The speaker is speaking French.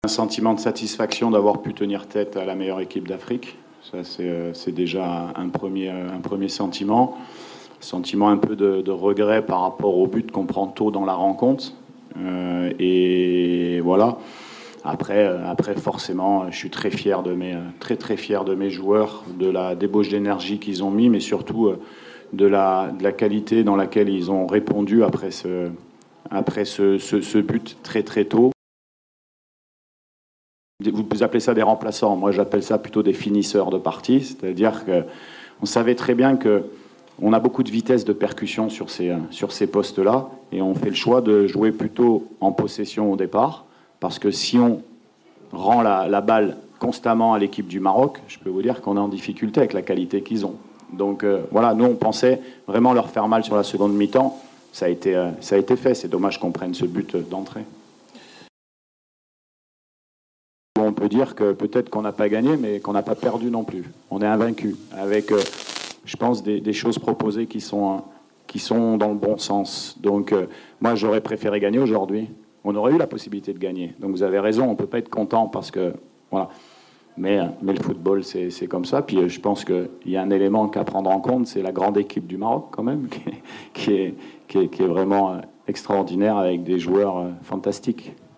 sentiment de satisfaction d'avoir pu tenir tête à la meilleure équipe d'Afrique. Ça, c'est déjà un premier sentiment. Sentiment un peu de regret par rapport au but qu'on prend tôt dans la rencontre. Et voilà. Après, forcément, je suis très fier très fier de mes joueurs, de la débauche d'énergie qu'ils ont mis, mais surtout de la qualité dans laquelle ils ont répondu après ce but très tôt. Vous appelez ça des remplaçants, moi j'appelle ça plutôt des finisseurs de partie, c'est-à-dire qu'on savait très bien qu'on a beaucoup de vitesse de percussion sur ces postes-là, et on fait le choix de jouer plutôt en possession au départ, parce que si on rend la balle constamment à l'équipe du Maroc, je peux vous dire qu'on est en difficulté avec la qualité qu'ils ont. Donc voilà, nous on pensait vraiment leur faire mal sur la seconde mi-temps, ça a été fait, c'est dommage qu'on prenne ce but d'entrée. On peut dire que peut-être qu'on n'a pas gagné, mais qu'on n'a pas perdu non plus. On est invaincu, avec, je pense, des choses proposées qui sont dans le bon sens. Donc, moi, j'aurais préféré gagner aujourd'hui. On aurait eu la possibilité de gagner. Donc, vous avez raison, on ne peut pas être content parce que, voilà. Mais le football, c'est comme ça. Puis, je pense qu'il y a un élément qu'à prendre en compte, c'est la grande équipe du Maroc, quand même, qui est vraiment extraordinaire avec des joueurs fantastiques.